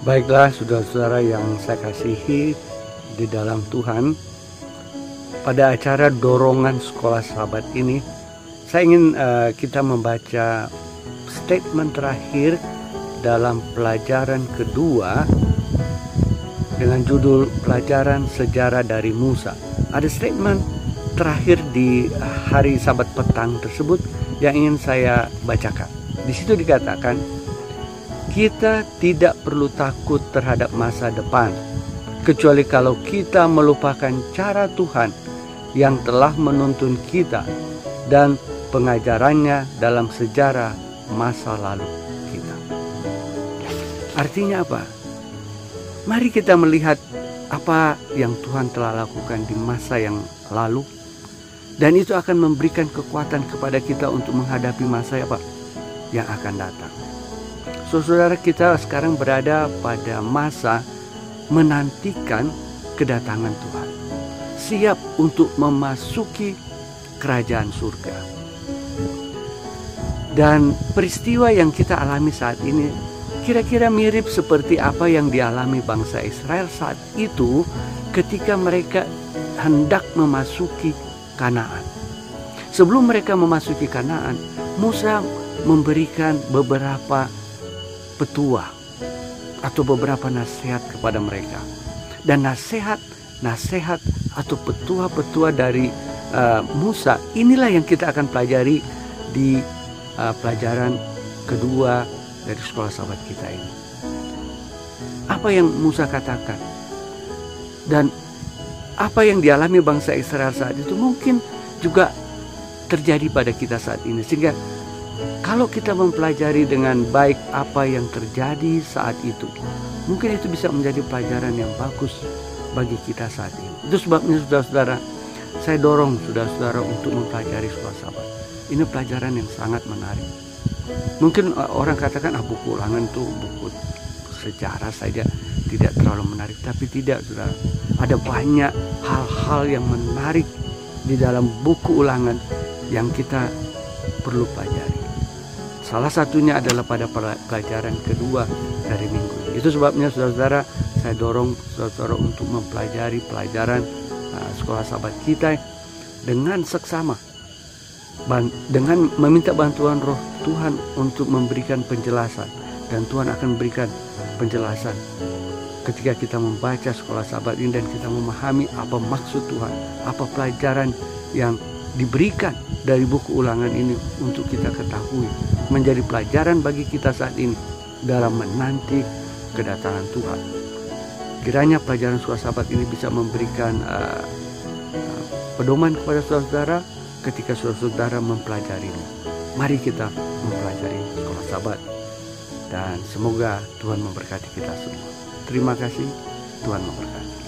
Baiklah saudara-saudara yang saya kasihi di dalam Tuhan, pada acara dorongan sekolah sahabat ini, saya ingin kita membaca statement terakhir dalam pelajaran kedua dengan judul pelajaran sejarah dari Musa. Ada statement terakhir di hari Sabat petang tersebut yang ingin saya bacakan. Di situ dikatakan, kita tidak perlu takut terhadap masa depan, kecuali kalau kita melupakan cara Tuhan yang telah menuntun kita dan pengajarannya dalam sejarah masa lalu kita. Artinya apa? Mari kita melihat apa yang Tuhan telah lakukan di masa yang lalu, dan itu akan memberikan kekuatan kepada kita untuk menghadapi masa yang akan datang. Saudara, kita sekarang berada pada masa menantikan kedatangan Tuhan, siap untuk memasuki kerajaan surga. Dan peristiwa yang kita alami saat ini kira-kira mirip seperti apa yang dialami bangsa Israel saat itu ketika mereka hendak memasuki Kanaan. Sebelum mereka memasuki Kanaan, Musa memberikan beberapa petua atau beberapa nasihat kepada mereka, dan nasihat atau petua-petua dari Musa inilah yang kita akan pelajari di pelajaran kedua dari sekolah sahabat kita ini. Apa yang Musa katakan dan apa yang dialami bangsa Israel saat itu mungkin juga terjadi pada kita saat ini, sehingga kalau kita mempelajari dengan baik apa yang terjadi saat itu, mungkin itu bisa menjadi pelajaran yang bagus bagi kita saat ini. Itu sebabnya saudara-saudara, saya dorong saudara-saudara untuk mempelajari sekolah sahabat. Ini pelajaran yang sangat menarik. Mungkin orang katakan buku ulangan itu buku sejarah saja, tidak terlalu menarik. Tapi tidak, saudara. Ada banyak hal-hal yang menarik di dalam buku ulangan yang kita perlu pelajari. Salah satunya adalah pada pelajaran kedua dari minggu ini. Itu sebabnya saudara-saudara, saya dorong saudara-saudara untuk mempelajari pelajaran sekolah sahabat kita dengan seksama, dengan meminta bantuan Roh Tuhan untuk memberikan penjelasan. Dan Tuhan akan memberikan penjelasan ketika kita membaca sekolah sahabat ini dan kita memahami apa maksud Tuhan, apa pelajaran yang diberikan dari buku ulangan ini untuk kita ketahui, menjadi pelajaran bagi kita saat ini dalam menanti kedatangan Tuhan. Kiranya pelajaran sekolah sahabat ini bisa memberikan pedoman kepada saudara ketika saudara mempelajarinya. Mari kita mempelajari sekolah sahabat, dan semoga Tuhan memberkati kita semua. Terima kasih, Tuhan memberkati.